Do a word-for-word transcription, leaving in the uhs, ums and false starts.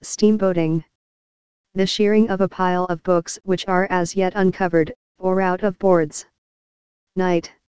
Steamboating. The shearing of a pile of books which are as yet uncovered, or out of boards. Night.